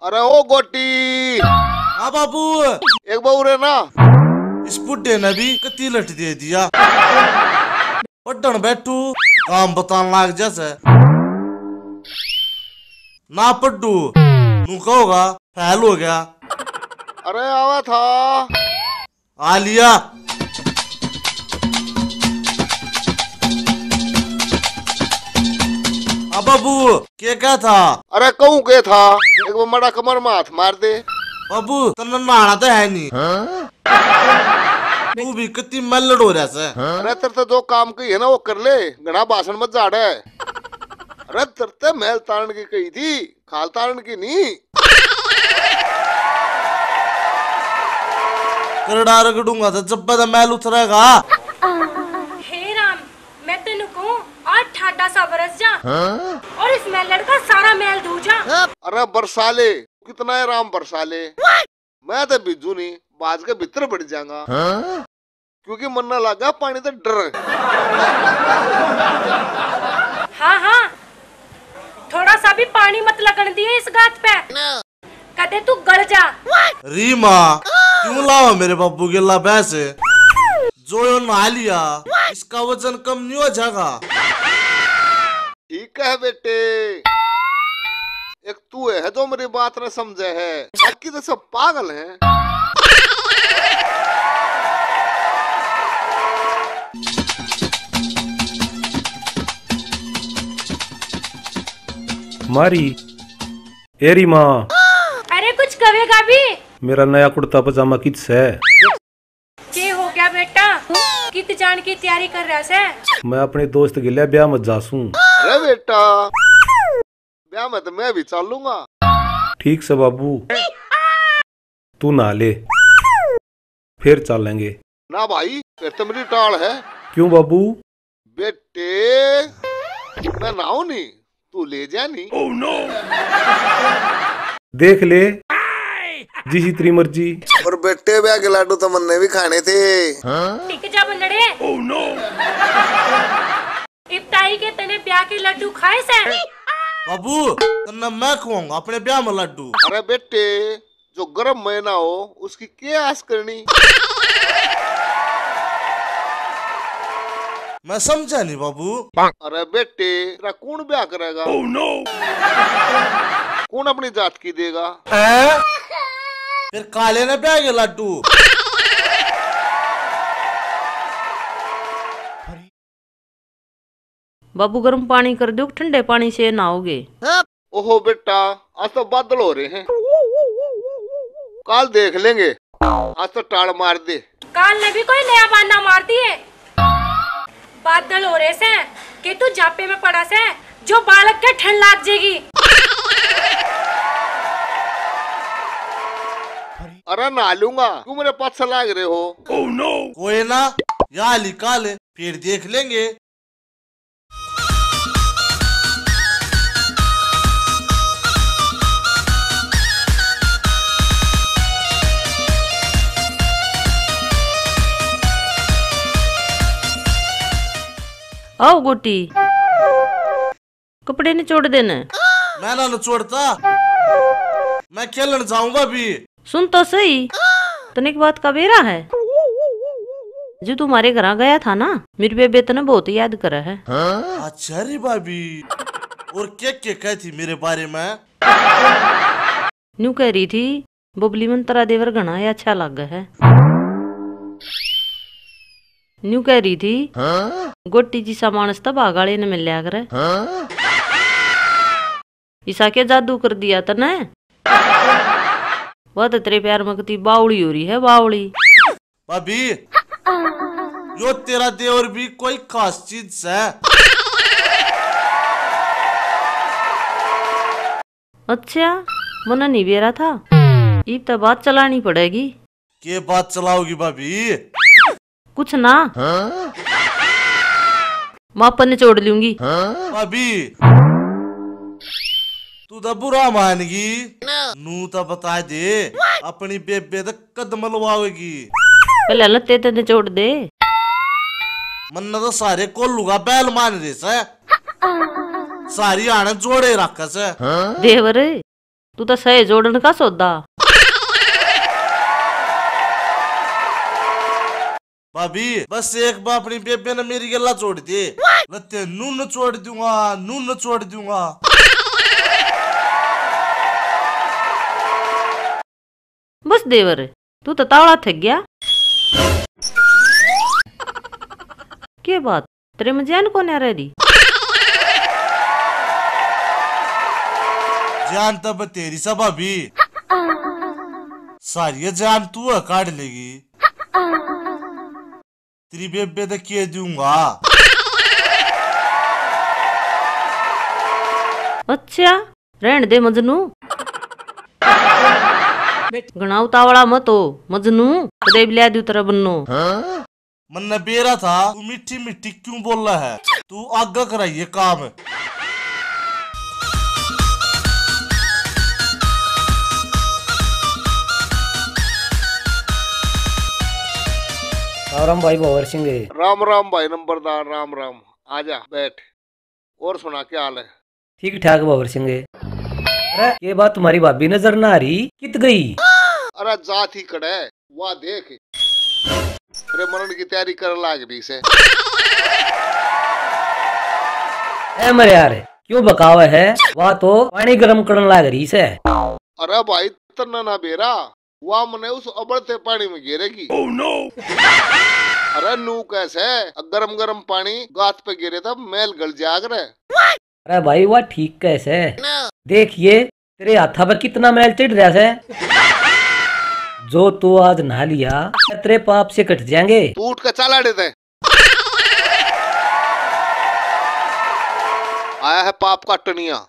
अरे ओ गोटी। हाँ बाबू। एक बाबू रे ना इस बुड्ढे ने भी कती लट दे दिया। पढ़न बैठू काम बताने लाग जैसे ना पढ़ू नू कहोगा फैल हो गया। अरे आवा था आ लिया। अब बाबू क्या था? अरे कहूँ के था एक वो मड़ा कमर में हाथ मार दे। बाबू तन्ना नहाना तो है नहीं। तू भी कितनी मल्लड़ हो रहा है। अरे तेरे जो काम की है ना वो कर ले, घना भाषण मत झाड़ है। अरे तेरे महल तारण की कही थी, खाल तारण की नहीं। करड़ा रगड़ूंगा तो जब बदा मैल उतरेगा। हे राम, मैं तेन कहूँ और ठाडा सा बरस जा और इस मैलड़ का सारा मैल धो जा। अरे बरसा ले, कितना है राम बरसा ले। मैं तो बिजू नहीं बाज के भीतर बढ़ जाऊंगा क्योंकि मन ना लगा पानी तो डर। हाँ हाँ, थोड़ा सा भी पानी मत लगन दिए इस गात पे, कदे तू गल जा। रीमा क्यों लावा मेरे बाबू के ला पैसे? जो यो नहा लिया इसका वजन कम नहीं हो जाएगा। ठीक है बेटे, एक तू है जो मेरी बात न समझे है, बाकी तो सब पागल हैं। मारी एरी माँ। अरे कुछ कवेगा भी? मेरा नया कुर्ता पजामा किस है? के हो गया बेटा, कित जान की तैयारी कर रहा है? मैं अपने दोस्त के लिए ब्याह मत जासूं। अरे बेटा ब्याह में तो मैं भी चलूंगा। ठीक से बाबू, तू नहा ले फिर चलेंगे। ना भाई फिर तो मेरी टाल है। क्यों बाबू? बेटे मैं नहाऊं नहीं, तू ले जा नहीं। oh, no. देख ले जिसी तेरी मर्जी। और बेटे ब्याह के लाडू तो मन्ने भी खाने थे। टिक जा बंदड़े। oh, no. इब्ताई के तने ब्याह के लड्डू खाए से? बाबू तन्ना मैं खुआऊंगा अपने ब्याह में लड्डू। अरे बेटे जो गर्म महीना हो उसकी क्या आस करनी। मैं समझा नहीं बाबू। अरे बेटे तेरा कौन ब्याह करेगा? oh, no. कौन अपनी जात की देगा? फिर काले ने ब्याह के लड्डू। बाबू गर्म पानी कर दो, ठंडे पानी से नहाओगे? ओहो बेटा आज तो बादल हो रहे हैं, कल देख लेंगे। आज तो टाड़ मार दे। काल ने भी कोई नया बहाना मार दिए। बादल हो रहे से कि तू जापे में पड़ा से जो बालक के ठंड लाग जाएगी। अरे नहा लूंगा, क्यों मेरे पास से लाग रहे हो? oh, no. कोई ना यहाँ निकाल फिर देख लेंगे। आओ गोटी, कपड़े निचोड़ देने। मैं ना छोड़ता, मैं खेलने जाऊंगा भी। सुन तो सही, तनिक बात का बेरा है। जो तुम्हारे घर गया था ना, मेरी बेबे तने बहुत याद करा है। अच्छा रे भाभी, और क्या कहती मेरे बारे में? न्यू कह रही थी बबली मंत्रा देवर घना अच्छा लगा है। न्यू कह रही थी गोटी जी सा मानस तब आगाड़े ने मिल लिया करे। ईसा के जादू कर दिया तने? वह तो तेरे प्यार में कती बावड़ी हो रही है, बावड़ी। भाभी यो तेरा देवर भी कोई खास चीज है। अच्छा मना नहीं बेरा था, इब तो बात चलानी पड़ेगी। के बात चलाओगी भाभी? कुछ ना, मापन निचोड़ लूंगी। भाभी तू तो बुरा मानेगी, नू तो बता दे अपनी बेबे तक कदम लवाएगी। पहले लत्ते ते निचोड़ दे। मन्ना तो सारे कोल्लू का बैल मान रहे से, सारी आने जोड़े रखा से। देवर तू तो सही जोड़न का सौदा। भाभी बस एक बार अपनी बेबे ने मेरी गला छोड़ दी, लत्ते नून छोड़ दूंगा, नून छोड़ दूंगा। बस देवर तू तो तावड़ा थक गया। के बात तेरे में जान कौन है रेडी? जान तब तेरी सा भाभी, सारी जान तू काट लेगी, तेरी बेबे तो के दूंगा। अच्छा रहने दे मजनू, घना उतावड़ा मत हो मजनू, कदे भी लिया दू तेरा बन्नो। मन ने बेरा था तू मिट्टी मिट्टी क्यों बोल रहा है, तू आगे कराइए काम। राम भाई भंवर सिंह। राम राम भाई नंबरदार, राम राम। आजा बैठ, और सुना क्या हाल है? ठीक ठाक भंवर सिंह। अरे ये बात तुम्हारी भाभी नजर ना आ रही, कित गई? अरे जात ही कड़े, वाह देख, अरे मरण की तैयारी कर लाग रही से। ए मरे यार क्यों बकावा है, वह तो पानी गर्म करने लाग रही से। अरे भाई तना ना बेरा, वह मने उस अबड़ते पानी में गिरेगी। oh, no! अरे नू कैसे गरम गरम पानी गात पे गिरे तब मैल गल जाग रहे। अरे भाई वह ठीक कैसे, देखिए तेरे हाथा पर कितना मैल चिढ़ रहा है। जो तू आज नहा लिया तेरे पाप से कट जाएंगे। तू उठ के चला देते, आया है पाप का टनिया।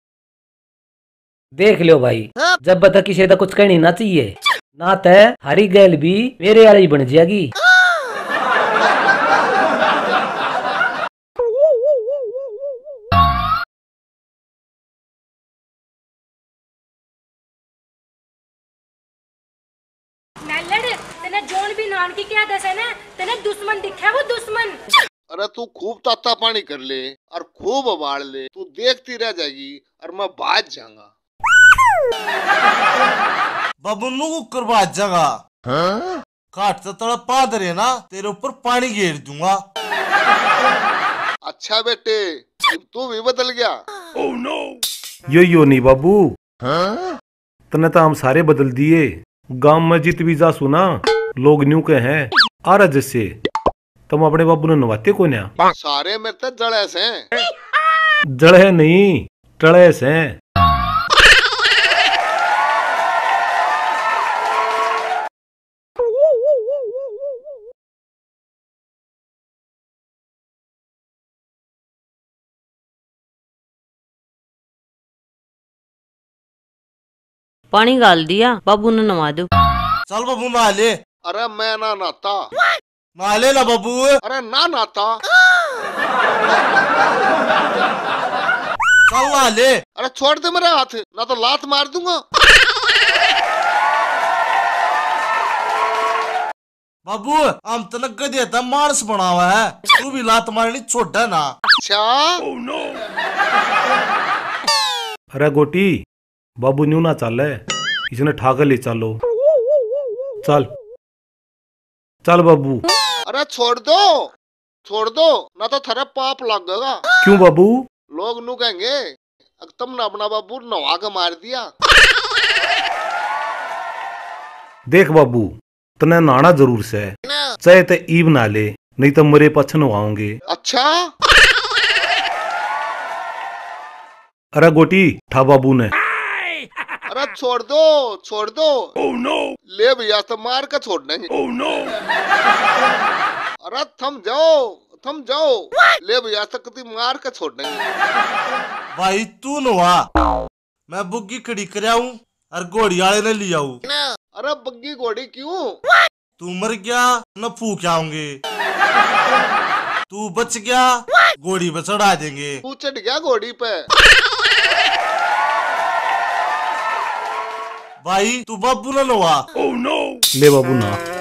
देख लो भाई, जब तक किसी का कुछ कहनी ना चाहिए, ना तय हरी गैल भी मेरे वाली बन जाएगी। तेने जोन भी नान की क्या दस है ना, तेने दुश्मन दिखा वो दुश्मन। अरे तू खूब ताता पानी कर ले और खूब उबाल ले, तू देखती रह जाएगी और मैं बाज जाऊंगा। बबनू को करवा जगा, काट तो तड़ा पाद रहे ना, तेरे ऊपर पानी घेर दूंगा। अच्छा बेटे, तू भी बदल गया। oh, no! यो नहीं बाबू, तने तो हम सारे बदल दिए। गांव में जीत भी जा सुना, लोग न्यू के हैं आ रहा जैसे तुम अपने बाबू ने नवाते को न्या। सारे मेरे तो जड़ेस हैं। जड़े नहीं टड़ेस हैं। पानी गाल दिया, बाबू ने नवा दो। चल बाबू नहा ले। अरे मैं ना नाता। नहा ले ना बाबू। अरे ना नाता। चल नहा ले। अरे छोड़ दे मेरा हाथ, ना तो लात मार दूंगा। बाबू हम तनक के देता मानस बना हुआ है, तू भी लात मारनी छोटा ना। अच्छा oh, no! अरे गोटी बाबू न्यू ना चल है, इसने ठाकर ले चलो। चल चल बाबू। अरे छोड़ दो ना तो थरे पाप लगेगा। क्यों बाबू? लोग नू कहेंगे तुमने अपना बाबू नवा के मार दिया। देख बाबू तने नाना जरूर से, चाहे ते ईब ना ले, नहीं तो मरे पछ नवाओगे। अच्छा अरे गोटी ठा बाबू ने। अरे छोड़ दो। oh, no! ले भैया तो मार कर छोड़ देंगे। oh, no! अरे थम जाओ, ले भैया तो कभी मार कर छोड़ देंगे। भाई तू नवा, मैं बुग्गी खड़ी कर आऊं और घोड़ी वाले ने लिया आऊं। अरे बग्गी घोड़ी क्यों? तू मर गया न फूक आऊंगे, तू बच गया घोड़ी पे चढ़ा देंगे। तू चढ़ गया घोड़ी पे। भाई तू बाबू न नवा। ले बाबू ना।